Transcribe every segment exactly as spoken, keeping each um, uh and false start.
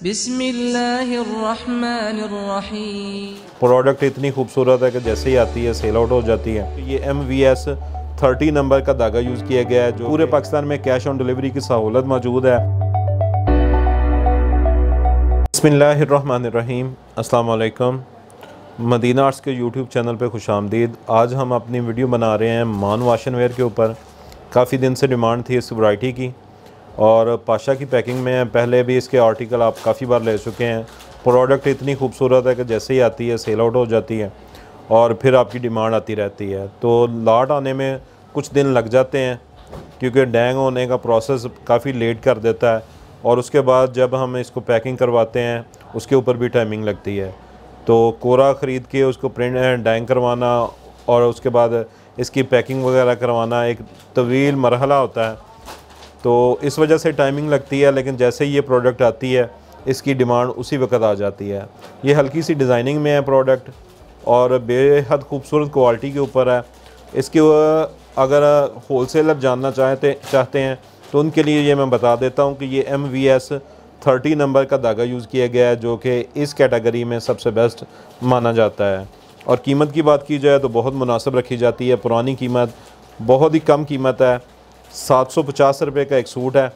बिस्मिल्लाहिर्रहमानिर्रहीम। प्रोडक्ट इतनी खूबसूरत है कि जैसे ही आती है सेल आउट हो जाती है। ये M V S thirty number का धागा यूज़ किया गया है, जो पूरे पाकिस्तान में कैश ऑन डिलीवरी की सहूलत मौजूद है। बिस्मिल्लाहिर्रहमानिर्रहीम। अस्सलाम वालेकुम। मदीना आर्ट्स के यूट्यूब चैनल पे खुशामदीद। आज हम अपनी वीडियो बना रहे हैं मान वाशन वेयर के ऊपर। काफ़ी दिन से डिमांड थी इस वैरायटी की और पाशा की पैकिंग में पहले भी इसके आर्टिकल आप काफ़ी बार ले चुके हैं। प्रोडक्ट इतनी खूबसूरत है कि जैसे ही आती है सेल आउट हो जाती है और फिर आपकी डिमांड आती रहती है। तो लाट आने में कुछ दिन लग जाते हैं क्योंकि डैंग होने का प्रोसेस काफ़ी लेट कर देता है और उसके बाद जब हम इसको पैकिंग करवाते हैं उसके ऊपर भी टाइमिंग लगती है। तो कोरा ख़रीद के उसको प्रिंट डैंग करवाना और उसके बाद इसकी पैकिंग वगैरह करवाना एक तवील मरहला होता है, तो इस वजह से टाइमिंग लगती है। लेकिन जैसे ही ये प्रोडक्ट आती है इसकी डिमांड उसी वक्त आ जाती है। ये हल्की सी डिज़ाइनिंग में है प्रोडक्ट और बेहद खूबसूरत क्वालिटी के ऊपर है। इसके अगर होलसेलर जानना चाहते चाहते हैं तो उनके लिए ये मैं बता देता हूँ कि ये M V S thirty number का धागा यूज़ किया गया है, जो कि इस कैटेगरी में सबसे बेस्ट माना जाता है। और कीमत की बात की जाए तो बहुत मुनासिब रखी जाती है। पुरानी कीमत बहुत ही कम कीमत है, सात सौ पचास रुपये का एक सूट है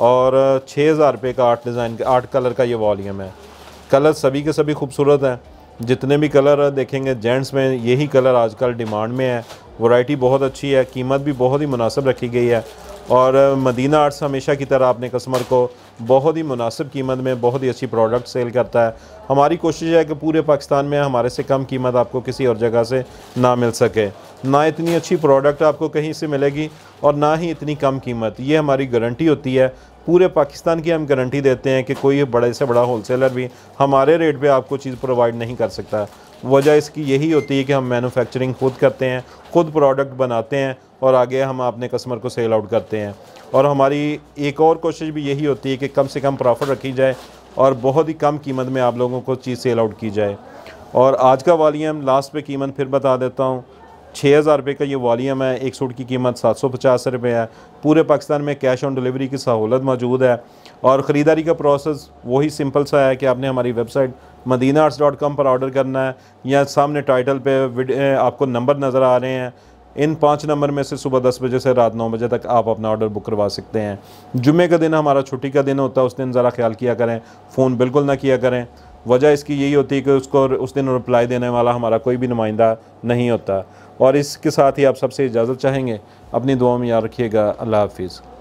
और छः हज़ार रुपये का आठ डिज़ाइन का आठ कलर का ये वॉल्यूम है। कलर सभी के सभी खूबसूरत हैं। जितने भी कलर देखेंगे जेंट्स में यही कलर आजकल डिमांड में है। वैरायटी बहुत अच्छी है, कीमत भी बहुत ही मुनासिब रखी गई है और मदीना आर्ट्स हमेशा की तरह अपने कस्टमर को बहुत ही मुनासिब कीमत में बहुत ही अच्छी प्रोडक्ट सेल करता है। हमारी कोशिश है कि पूरे पाकिस्तान में हमारे से कम कीमत आपको किसी और जगह से ना मिल सके। ना इतनी अच्छी प्रोडक्ट आपको कहीं से मिलेगी और ना ही इतनी कम कीमत। ये हमारी गारंटी होती है। पूरे पाकिस्तान की हम गारंटी देते हैं कि कोई बड़े से बड़ा होलसेलर भी हमारे रेट पे आपको चीज़ प्रोवाइड नहीं कर सकता। वजह इसकी यही होती है कि हम मैन्युफैक्चरिंग खुद करते हैं, खुद प्रोडक्ट बनाते हैं और आगे हम अपने कस्टमर को सेल आउट करते हैं। और हमारी एक और कोशिश भी यही होती है कि कम से कम प्रॉफिट रखी जाए और बहुत ही कम कीमत में आप लोगों को चीज़ सेल आउट की जाए। और आज का वॉल्यूम लास्ट पे कीमत फिर बता देता हूँ, छः हज़ार रुपये का ये वॉल्यूम है। एक सूट की कीमत सात सौ पचास रुपये है। पूरे पाकिस्तान में कैश ऑन डिलीवरी की सहूलत मौजूद है और ख़रीदारी का प्रोसेस वही सिंपल सा है कि आपने हमारी website Madina Arts dot com पर ऑर्डर करना है या सामने टाइटल पे आपको नंबर नज़र आ रहे हैं। इन पाँच नंबर में से सुबह दस बजे से रात नौ बजे तक आप अपना ऑर्डर बुक करवा सकते हैं। जुम्मे का दिन हमारा छुट्टी का दिन होता है, उस दिन ज़रा ख्याल किया करें, फ़ोन बिल्कुल ना किया करें। वजह इसकी यही होती है कि उसको उस दिन रिप्लाई देने वाला हमारा कोई भी नुमाइंदा नहीं होता। और इसके साथ ही आप सबसे इजाज़त चाहेंगे। अपनी दुआ में याद रखिएगा। अल्लाह हाफिज़।